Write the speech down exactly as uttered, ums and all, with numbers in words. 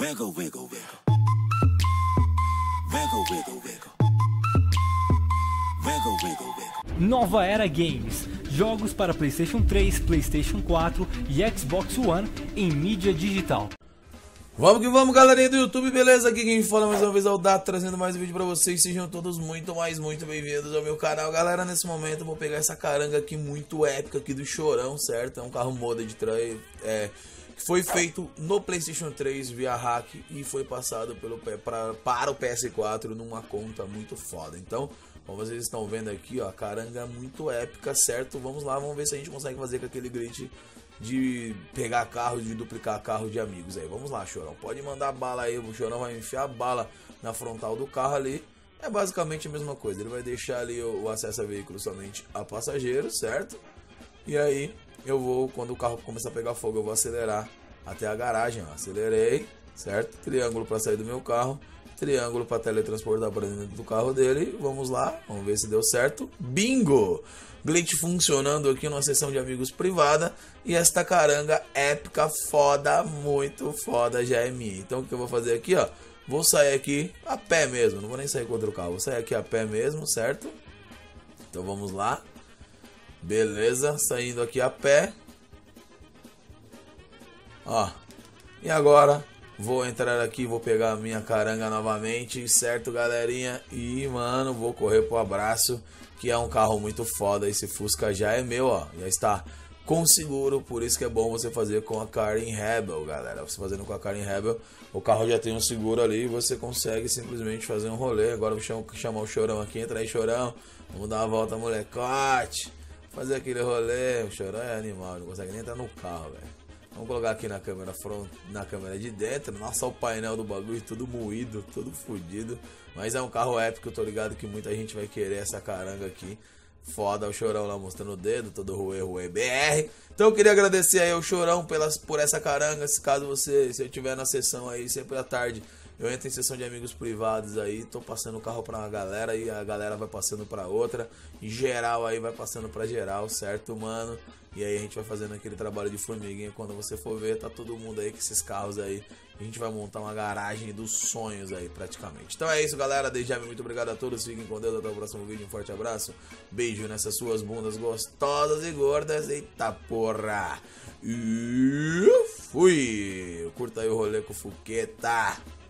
Wiggle, wiggle, wiggle. Wiggle, wiggle, wiggle. Wiggle, wiggle, wiggle. Nova Era Games. Jogos para PlayStation três, PlayStation quatro e Xbox One em mídia digital. Vamos que vamos, galerinha do YouTube, beleza? Aqui quem fala mais uma vez é o Dato, trazendo mais um vídeo pra vocês. Sejam todos muito, mais muito bem-vindos ao meu canal. Galera, nesse momento eu vou pegar essa caranga aqui muito épica aqui do Chorão, certo? É um carro moda de trás, é, que foi feito no PlayStation três via hack e foi passado pelo, pra, para o P S quatro numa conta muito foda. Então, como vocês estão vendo aqui, ó, a caranga muito épica, certo? Vamos lá, vamos ver se a gente consegue fazer com aquele glitch de pegar carro, de duplicar carro de amigos aí. Vamos lá, Chorão, pode mandar bala aí. O Chorão vai enfiar a bala na frontal do carro ali. É basicamente a mesma coisa, ele vai deixar ali o, o acesso a veículo somente a passageiros, certo? E aí eu vou, quando o carro começar a pegar fogo, eu vou acelerar até a garagem, ó. Acelerei, certo? Triângulo para sair do meu carro, triângulo para teletransportar para dentro do carro dele. Vamos lá, vamos ver se deu certo. Bingo! Glitch funcionando aqui numa sessão de amigos privada. E esta caranga épica, foda, muito foda, já é minha. Então o que eu vou fazer aqui, ó, vou sair aqui a pé mesmo, não vou nem sair contra o carro, vou sair aqui a pé mesmo, certo? Então vamos lá. Beleza, saindo aqui a pé. Ó, e agora vou entrar aqui, vou pegar a minha caranga novamente, certo, galerinha? E, mano, vou correr pro abraço, que é um carro muito foda. Esse Fusca já é meu, ó, já está com seguro, por isso que é bom você fazer com a Karin Rebel, galera. Você fazendo com a Karin Rebel, o carro já tem um seguro ali e você consegue simplesmente fazer um rolê. Agora eu vou chamar o Chorão aqui, entra aí, Chorão, vamos dar uma volta, molecote, fazer aquele rolê. O Chorão é animal, não consegue nem entrar no carro, velho. Vamos colocar aqui na câmera front, na câmera de dentro. Nossa, o painel do bagulho tudo moído, tudo fodido. Mas é um carro épico, eu tô ligado que muita gente vai querer essa caranga aqui. Foda, o Chorão lá mostrando o dedo, todo ruê, ruê, B R. Então eu queria agradecer aí ao Chorão pelas, por essa caranga. Se caso você, se eu tiver na sessão aí, sempre à tarde, eu entro em sessão de amigos privados aí, tô passando o carro pra uma galera e a galera vai passando pra outra. E geral aí vai passando pra geral, certo, mano? E aí a gente vai fazendo aquele trabalho de formiguinha. Quando você for ver, tá todo mundo aí com esses carros aí. A gente vai montar uma garagem dos sonhos aí, praticamente. Então é isso, galera. Desde já, muito obrigado a todos. Fiquem com Deus. Até o próximo vídeo. Um forte abraço. Beijo nessas suas bundas gostosas e gordas. Eita porra. E fui. Curta aí o rolê com o Fuqueta.